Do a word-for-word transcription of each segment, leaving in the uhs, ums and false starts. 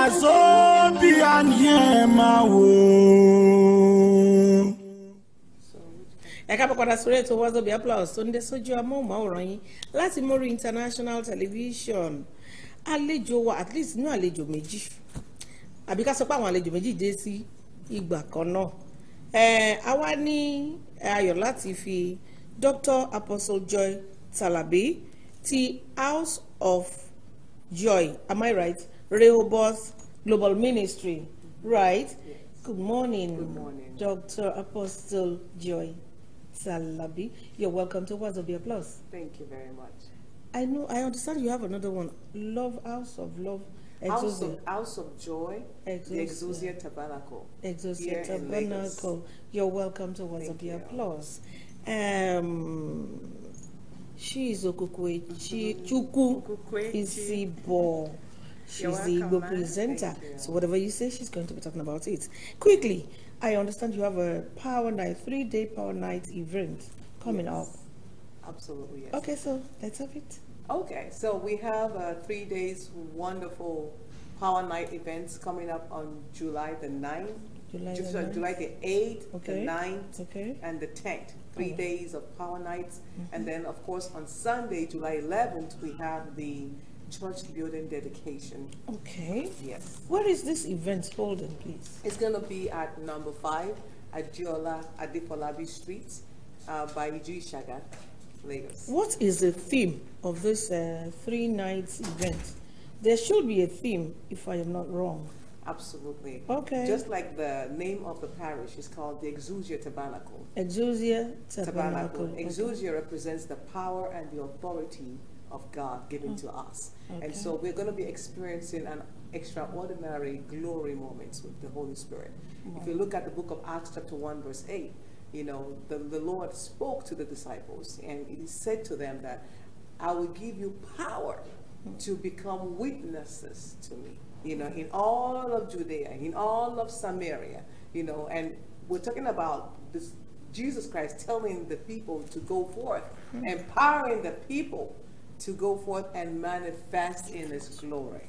Wazobia nyema wo. Ẹ káàbọ̀ padà sórí ètò Wazobia Plus tó ń dé sójú amóhùnmáwòrán yín láti Mórí International Television. Àlejò wa at least inú àlejò méjì. Àbí ká sọ pé àwọn àlejò méjì dé sí ìgbà kan náà. Eh, àwa ní ayọ̀ láti fi Doctor Apostle Joy Talabi ti House of Joy, am I right? Rehoboth Global Ministry, right? Yes. Good morning. Good morning. Doctor Apostle Joy Talabi. You're welcome to Wazobia Plus. Thank you very much. I know, I understand you have another one. Love House of Love. House Exousia. of, House of Joy, Exousia. the Exousia Tabernacle. Exousia here in Lagos. Tabernacle. You're welcome to Wazobia Plus. Um, she is Okukwe Chuku Okukwe Isibo. She's You're the welcome, Igbo ma'am. presenter. Thank you. So whatever you say, she's going to be talking about it. Quickly, I understand you have a Power Night, three-day Power Night event coming Yes. up. Absolutely, yes. Okay, so let's have it. Okay, so we have uh, three days wonderful Power Night events coming up on July the ninth, July Ju- the sorry, ninth. July the eighth, Okay. the ninth, Okay. and the tenth. Three Oh. days of Power Nights. And then, of course, on Sunday, July eleventh, we have the church building dedication. Okay. Yes. Where is this event holding, please? It's going to be at number five, Adiola Adefolabi Street, uh, by Iju Shaga, Lagos. What is the theme of this uh, three nights event? There should be a theme, if I am not wrong. Absolutely. Okay. Just like the name of the parish is called the Exousia Tabernacle. Exousia Tabernacle. Tabernacle. Okay. Exousia represents the power and the authority of God given to us. Okay. And so we're going to be experiencing an extraordinary glory moments with the Holy Spirit. If you look at the book of Acts chapter one verse eight, you know, the, the Lord spoke to the disciples and he said to them that I will give you power to become witnesses to me, you know, in all of Judea, in all of Samaria, you know, and we're talking about this Jesus Christ telling the people to go forth, empowering the people to go forth and manifest in his glory.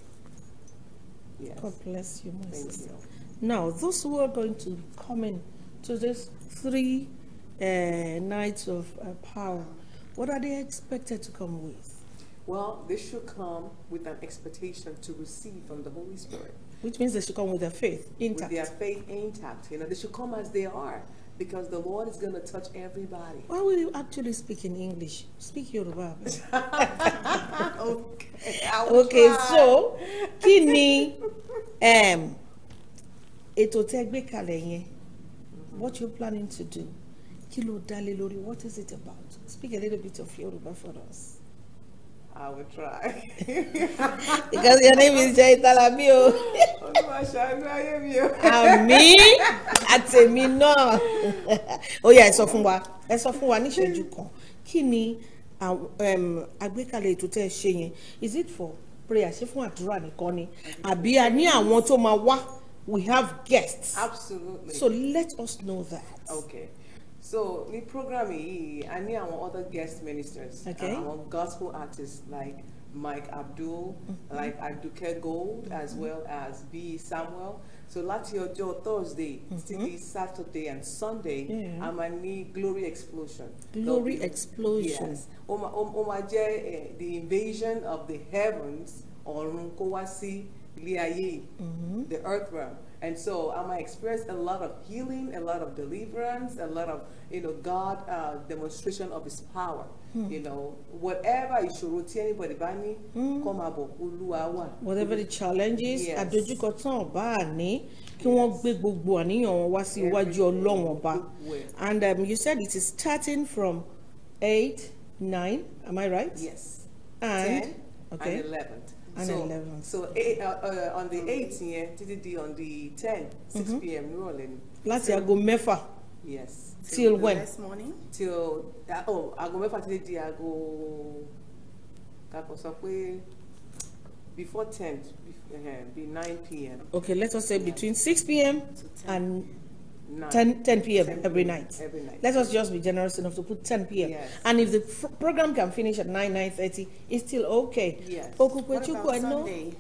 Yes. God bless you, my Thank sister. you. Now, those who are going to come in to this three uh, nights of uh, power, what are they expected to come with? Well, they should come with an expectation to receive from the Holy Spirit. Which means they should come with their faith intact. With their faith intact. You know, they should come as they are because the Lord is going to touch everybody. Why will you actually speak in English? Speak Yoruba. Okay. I will Okay, try. so kí ni um ètò tẹ́ gbé kalẹ̀ yẹn? What you planning to do? Kí ló dá lé lórí? What is it about? Speak a little bit of Yoruba for us. I will try. Because your name is Joy Talabi o. Olúwa ṣàánú ayé mi o. Àmín àtèmi náà. Ó yá ẹ sọ fún wa, ẹ sọ fún wa ní ìṣẹ́jú kan. Kí ni um, àgbékalẹ̀ ètò tẹ́ ẹ ṣe yẹn? Is it for prayer? Ṣé fún àdúrà nìkan ni? Àbí a ní àwọn tó máa wá? We have guests. Absolutely. So let us know that. Okay. So, ní program yìí, I ní àwọn other guest ministers. Okay. Àwọn gospel artists like Mike Abdul, mm-hmm. like Aduke Gold, mm-hmm. as well as B. Samuel. So, láti ọjọ́ Thursday, mm-hmm. Saturday and Sunday, yeah. a máa ní Glory Explosion. Glory be, Explosion. Yes. Ó máa ó máa jẹ́ the invasion of the heavens, ọ̀run kó wá sí ilé ayé, Mm-hmm. the earth realm. And so I might experience a lot of healing, a lot of deliverance, a lot of, you know, God uh, demonstration of his power. Mm. You know, whatever ìṣòro tí anybody bá ní, kó máa bọ̀, Olúwa wà. Whatever the challenges, Yes. àdójúkọ tán ọba àní, kí wọ́n gbé gbogbo àníyàn wọn wá sí iwájú Ọlọ́run ọba. And um, you said it is starting from eight, nine, am I right? Yes. And, ten okay. and eleventh. And so, eleventh. So eight, uh, uh, on the eighth here, T D D on the tenth, six Mm-hmm. p m New Orleans. Láti aago mẹ́fà. Yes. Till when? Next morning. Till uh, oh, aago mẹ́fà títí di aago kakọ sọ pé before ten, be, uh, be nine p m Okay, let us say between six p m and Nine. ten, ten p m ten every night. Every night. Let us just be generous enough to put ten p m Yes. And if the pr- program can finish at nine, nine thirty, it's still okay. Yes. Okukwe What Chukwu, about I know. Sunday?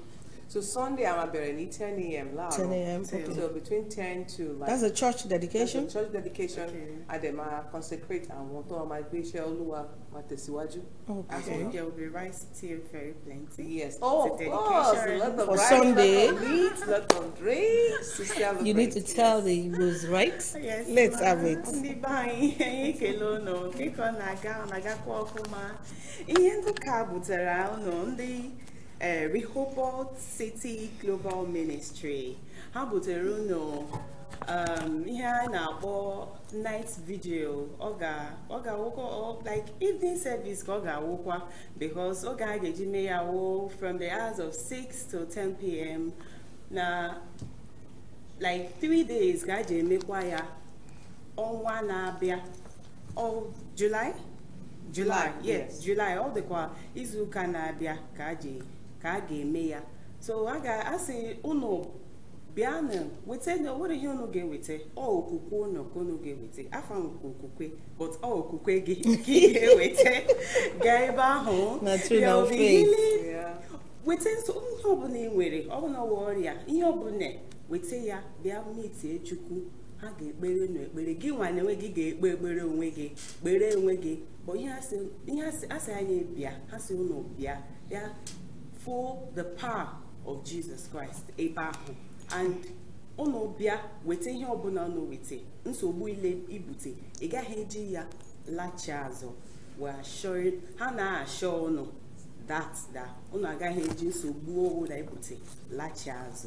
So Sunday I'm at Bereni ten a m ten a m Okay. So between ten to like. That's a church dedication. That's a church dedication. Okay. And then I consecrate and want to my gracious Oluwa Matesiwaju. Okay. There will be rice still very plenty. Yes. Oh, of It's a course. dedication. Lot of For rice, Sunday. lot of meat, lot of drinks to celebrate. You need to tell the rules, right? Yes, Let's ma. have it. Ndị be anyị anyị ekele unu dịka ọ na-aga ọ na-agakwa ọfụma. Ihe ndị ka butere unu ndị eh, Rehoboth City Global Ministry. Ha butere unu um, ihe a na-akpọ night vigil. Ọ ga ọ ga-awụkwa like evening service ka ọ ga-awụkwa because ọ ga-eji mee ya wụ from the hours of six to ten p m na like three days ka eji emekwa ya ọnwa na-abịa oh July July yes, yes. July ọ dịkwa izu ụka na-abịa ka eji ka a ga-eme ya so a ga-asị unu bịanụ weta na onwere ihe unu ga-eweta ọ okwukwe unu ka unu ga-eweta afa nke okwukwe but ọ okwukwe gị ka ị ga-eweta gaa ebe ahụ Na true na faith. Yeah. weta nso ihe ọbụla ị nwere ọ bụla ọwa ọrịa ihe ọbụla weta ya bịa metie Chukwu ha ga-ekpere n'ekpere gị nwa na enwe gị ga-ekpe ekpere onwe gị kpere onwe gị bụ ihe asị ihe asị anyị bịa ha sị unu bịa ya for the power of Jesus Christ ebe ahụ and unu bịa weta ihe ọbụla unu weta nsogbu ile ibute ị gaghị eji ya lachi azụ we assure ha na-assure unu that that unu agaghị eji nsogbu ọbụla ibute lachi azụ.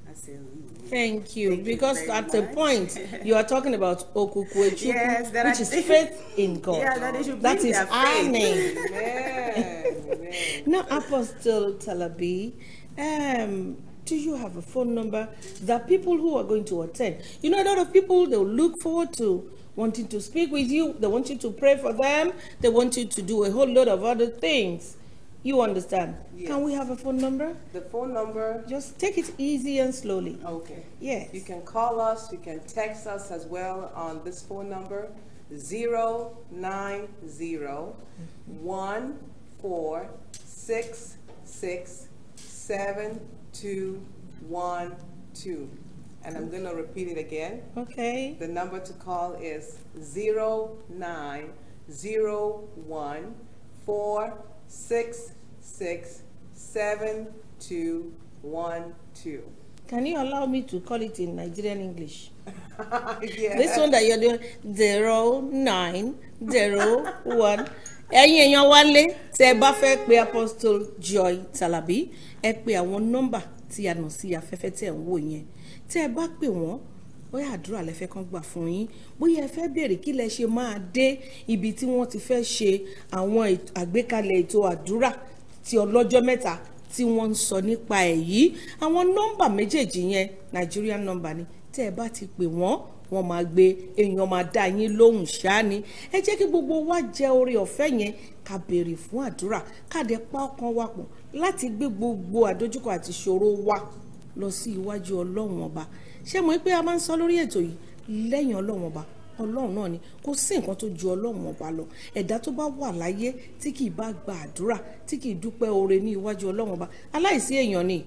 Thank you. Thank you because very at the much. point you are talking about Okukwe-Chukwu, Yes, that which I is think- faith in God. Yeah, that they should That bring is their our faith. name. Amen. Amen. Now, Apostle Talabi, um, do you have a phone number that people who are going to attend? You know, a lot of people, they'll look forward to wanting to speak with you. They want you to pray for them. They want you to do a whole lot of other things. You understand? Yes. Can we have a phone number? The phone number. Just take it easy and slowly. Okay. Yes. You can call us, you can text us as well on this phone number, zero nine zero one four six six seven two one two. And I'm going to repeat it again. Okay. The number to call is zero nine zero one four six six seven two one two. Can you allow me to call it in Nigerian English? Yeah. This one that you're doing, zero nine zero one. Ẹ̀yin èèyàn wálé tẹ́ bá fẹ́ pe Apostle Joy Talabi, ẹ pe àwọn nọ́mbà tí a nà sí afẹ́fẹ́ tẹ́ ń wò yẹn. Tẹ́ bá pè wọ́n, bóyá àdúrà lẹ fẹ́ kàn gbà fún yín, bóyá ẹ fẹ́ béèrè kí lẹ ṣe máa dé ibi tí wọ́n ti fẹ́ ṣe àwọn àgbékalẹ̀ ètò àdúrà tí ọlọ́jọ́ mẹ́ta tí wọ́n ń sọ nípa èyí. Àwọn nọ́mbà méjèèjì yẹn Nigerian number ni. Tẹ́ bá ti pè wọ́n, wọ́n máa gbé èèyàn máa dá yín lóhùn ṣáá ni. Ẹ jẹ́ kí gbogbo wa jẹ oore ọ̀fẹ́ yẹn ká béèrè fún àdúrà ká dẹ̀ pa ọkàn wa pọ̀ láti gbé gbogbo àdójúkọ àti ìṣòro wa lọ sí iwájú Ọlọ́run ọba. Ṣé mo pé a máa ń sọ lórí ètò yìí lẹ́yìn Ọlọ́run ọba Ọlọ́run náà ni kò sí nǹkan tó ju Ọlọ́run ọba lọ. Ẹ̀dá tó bá wà láyé tí kì í bá gba àdúrà tí kì í dúpẹ́ oore ní iwájú Ọlọ́run ọba aláìsí èèyàn ni.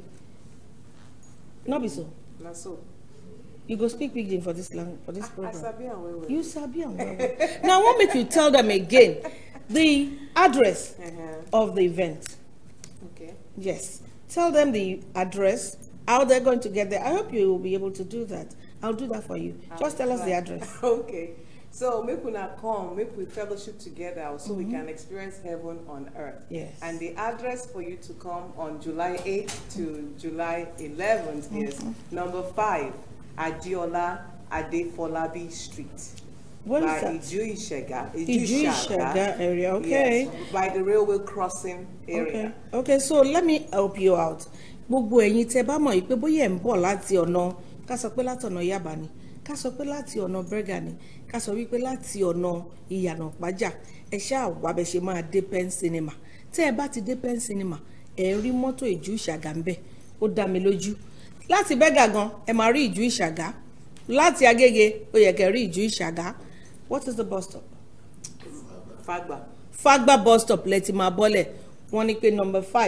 No be so. Not so. You go speak pidgin for this lang for this I program. sabi and well, well. You sabi am well well. Now I want make you tell them again the address Uh-huh. of the event. Okay. Yes. Tell them the address, how they're going to get there. I hope you will be able to do that. I'll do that for you. Just tell us the address. Okay. So make we not come, make we fellowship together so we can experience heaven on earth. Yes. And the address for you to come on July eighth to July eleventh is number five, Adiola Adefolabi Street. What is by that? Iju Ishega. Iju Ishega area, okay. Yes, by the railway crossing area. Okay. Okay, so let me help you out. Gbogbo ẹ̀yin tẹ́ bá mọ̀ pé bóyá ẹ̀ ń bọ̀ láti ọ̀nà ká sọ pé láti ọ̀nà Yaba ni, ká sọ pé láti ọ̀nà Berger ni, ká sọ wípé láti ọ̀nà Ìyànà Pájà, ẹ ṣáà wá bẹ́ ṣe máa dé Pen Cinema. Tẹ́ ẹ bá ti dé Pen Cinema, ẹ rí mọ́tò Ìjú Ìṣàgà ńbẹ̀. Ó dá mi lójú. Láti Berger gan, ẹ máa rí Ìjú Ìṣàgà. Láti Agége, ó yẹ kẹ́ rí Ìjú Ìṣàgà. What is the bus stop? Fagba. Fagba bus stop lẹ ti máa bọ́lẹ̀. Wọ́n ní pé number five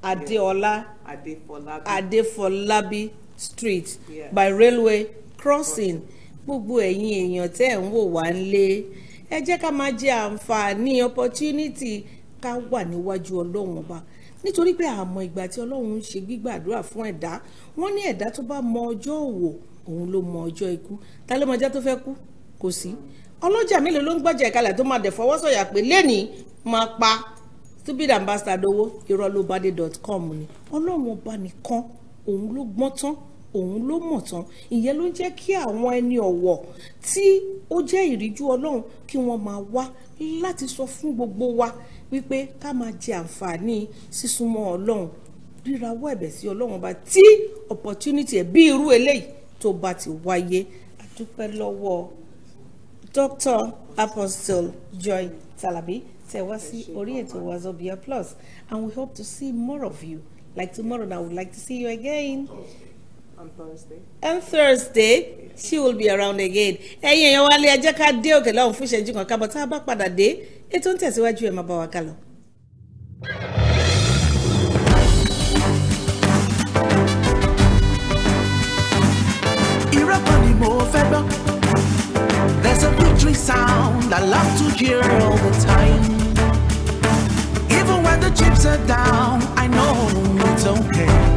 Adeola Adefolabi. Adefolabi Street Yes. by railway crossing. Gbogbo ẹ̀yin èèyàn tẹ́ ń wò wá nílé, ẹ jẹ́ ká máa jẹ àǹfààní opportunity ká wà níwájú Ọlọ́run Ọba, nítorí pé àmọ́ ìgbà tí Ọlọ́run ń ṣe gbígbàdúrà fún ẹ̀dá. Wọ́n ní ẹ̀dá tó bá mọ ọjọ́ òwò òun ló mọ ọjọ́ ikú. Ta ló mọ ọjọ́ tó fẹ́ kú? Kò sí. Ọlọ́jà mélòó ló ń gbọ́jà ìkalẹ̀ tó máa dẹ̀ fọwọ́sọ̀yà pé lẹ́nìí máa pa stupid ambassador owó irọ́lóbádé dot com ni. Ọlọ́run Ọba nìkan òun ló gbọ́n tán, òun ló mọ̀ tán. Ìyẹn ló ń jẹ́ kí àwọn ẹni ọ̀wọ̀ tí ó jẹ́ ìríjú Ọlọ́run kí wọ́n máa wá láti sọ fún gbogbo wa wípé ká máa jẹ àǹfààní sísúnmọ́ Ọlọ́run, rírawọ́ ẹ̀bẹ̀ sí Ọlọ́run Ọba tí opportunity ẹ̀ bí irú eléyìí tó bá ti wáyé. A dúpẹ́ lọ́wọ́ Doctor Apostle Joy Talabi tẹ́ wá sí orí ètò Wazobia Plus, and we hope to see more of you. Like tomorrow, I would like to see you again. On Thursday. On Thursday, she will be around again. Ẹ̀yin èèyàn wa lé ẹ jẹ́ ká dé òkè lọ́hùn fún ìṣẹ́jú kan kábọ̀ tá a bá padà dé. Ètò ń tẹ̀síwájú ẹ̀ máa bá wa ká lọ. Ìrọ́pọ̀ ni mo fẹ́ gbọ́. There's a victory sound I love to hear all the time. Even when the chips are down, I know it's okay.